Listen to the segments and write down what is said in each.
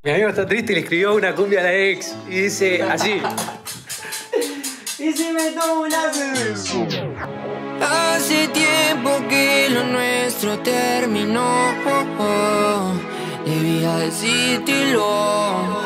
Mi amigo está triste y le escribió una cumbia a la ex. Y dice así. ¿Y si me tomo una cerveza? Hace tiempo que lo nuestro terminó. Debía decírtelo.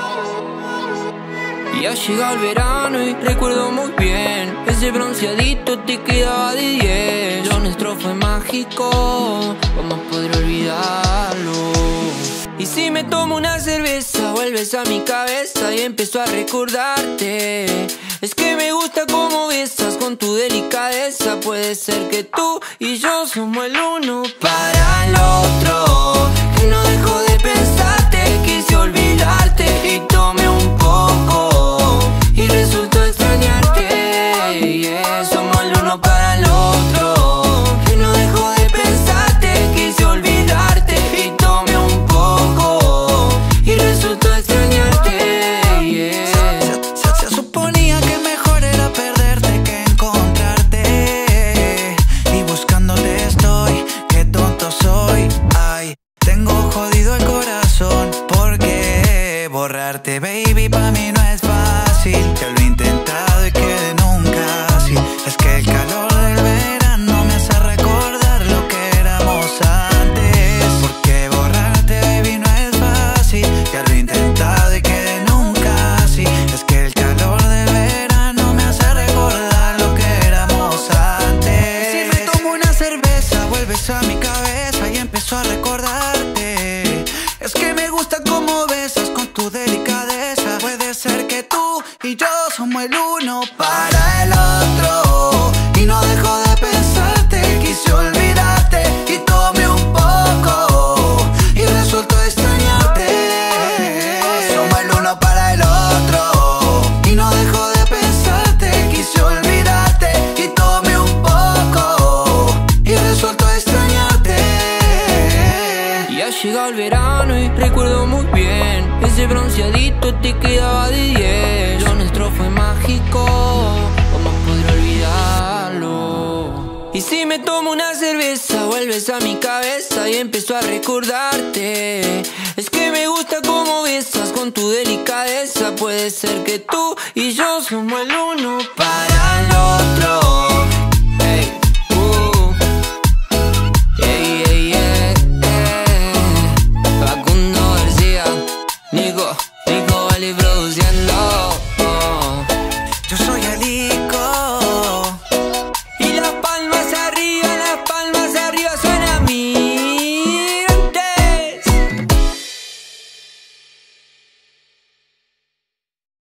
Ya llega el verano y recuerdo muy bien. Ese bronceadito te quedaba de 10. Lo nuestro fue mágico, ¿cómo podré olvidarlo? Y si me tomo una cerveza, vuelves a mi cabeza y empiezo a recordarte. Es que me gusta cómo besas con tu delicadeza. Puede ser que tú y yo somos el uno para el otro. Que no dejo de pensarte, quise olvidarte y tomé un poco y resultó extrañarte. Yeah, somos el uno para el otro. Que no dejo de pensarte, quise olvidarte y tomé un poco y resultó extrañarte. Yeah. Se suponía que mejor era perderte que encontrarte. Y buscándote estoy, qué tonto soy. Ay, tengo jodido el corazón porque borrarte, baby, pa' mí no es fácil. Ya lo he intentado y quedé nunca así. Es que el calor del verano me hace recordar lo que éramos antes. Porque borrarte, baby, no es fácil. Ya lo he intentado y quedé nunca así. Es que el calor del verano me hace recordar lo que éramos antes. Si me tomo una cerveza, vuelves a mi cabeza y empiezo a recordarte. Es que me gusta cómo besas con tu delicadeza. Puede ser que tú y yo somos el uno para el otro. Y no dejo de pensarte, quise olvidarte y tomé un poco y resultó extrañarte. Somos el uno para el otro. Y no dejo de pensarte, quise olvidarte y tomé un poco y resultó extrañarte. Ya llega el verano y recuerdo muy bien. Ese bronceadito te quedaba de 10. Lo nuestro fue mágico, ¿cómo podré olvidarlo? Y si me tomo una cerveza, vuelves a mi cabeza y empiezo a recordarte. Es que me gusta cómo besas con tu delicadeza. Puede ser que tú y yo somos el uno para el otro. Hey, yeah, yeah, yeah. Facundo García, Nico.